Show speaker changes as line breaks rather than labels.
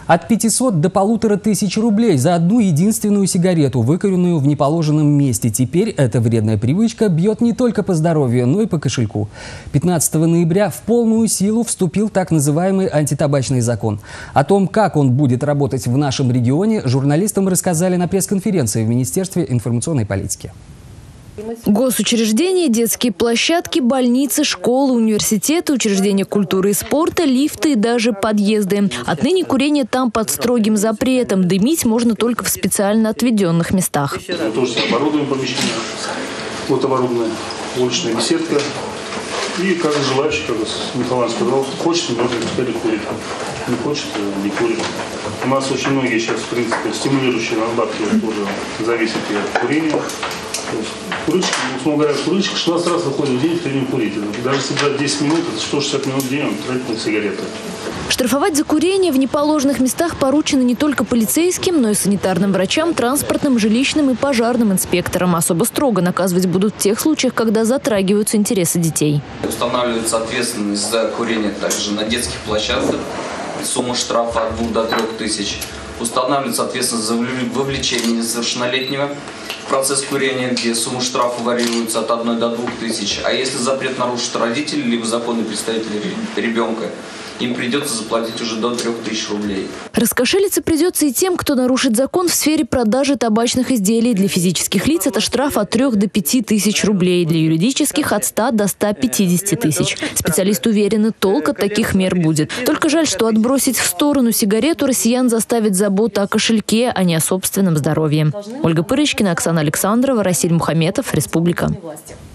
От 500 до 1500 рублей за одну единственную сигарету, выкуренную в неположенном месте. Теперь эта вредная привычка бьет не только по здоровью, но и по кошельку. 15 ноября в полную силу вступил так называемый антитабачный закон. О том, как он будет работать в нашем регионе, журналистам рассказали на пресс-конференции в Министерстве информационной политики.
Госучреждения, детские площадки, больницы, школы, университеты, учреждения культуры и спорта, лифты и даже подъезды. Отныне курение там под строгим запретом. Дымить можно только в специально отведенных местах.
Мы тоже оборудуем помещение. Вот оборудованная уличная беседка. И каждый желающий, как Михаил сказал, хочет, может, пускай курит. Не хочет, не курит. У нас очень многие сейчас, в принципе, стимулирующие надбавки тоже зависят от курения. Курильщик, условно говоря, курильщик 16 раз выходит в день в среднем курить. Даже если брать 10 минут, это 160 минут в день он тратит на сигареты.
Штрафовать за курение в неположенных местах поручено не только полицейским, но и санитарным врачам, транспортным, жилищным и пожарным инспекторам. Особо строго наказывать будут в тех случаях, когда затрагиваются интересы детей.
Устанавливается ответственность за курение также на детских площадках. Сумма штрафа от 2 до 3 тысяч. Устанавливается ответственность за вовлечение несовершеннолетнего в процесс курения, где сумма штрафа варьируется от 1 до 2 тысяч. А если запрет нарушит родители, либо законный представитель ребенка, им придется заплатить уже до 3000 рублей.
Раскошелиться придется и тем, кто нарушит закон в сфере продажи табачных изделий. Для физических лиц это штраф от 3 до 5 тысяч рублей. Для юридических от 100 до 150 тысяч. Специалисты уверены, толк от таких мер будет. Только жаль, что отбросить в сторону сигарету россиян заставит забота о кошельке, а не о собственном здоровье. Ольга Пырочкина, Оксана Александрова, Расиль Мухаметов, Республика.